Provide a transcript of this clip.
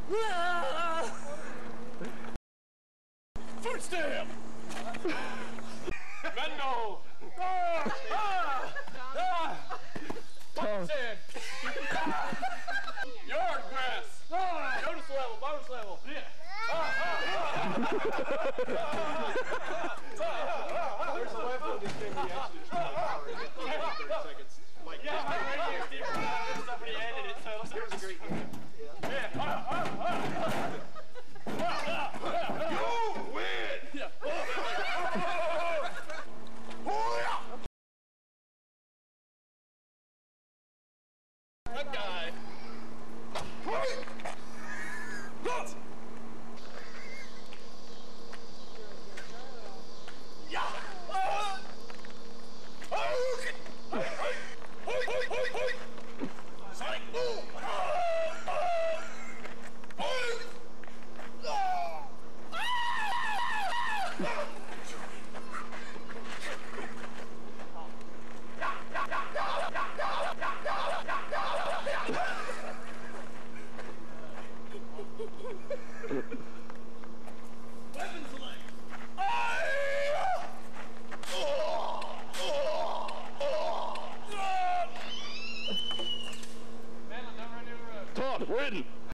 Foot stamp! Mendo! Tom. Yard grass! Bonus level, bonus level! Yeah! There's a level in this thing we actually just power in 30 seconds. Like, yeah, my radio's deeper than stuff when he ended it, so it was a great game. Yeah. You win! Yeah. That guy. Sonic boom! Weapon select! Man, don't run down the road. Todd, win!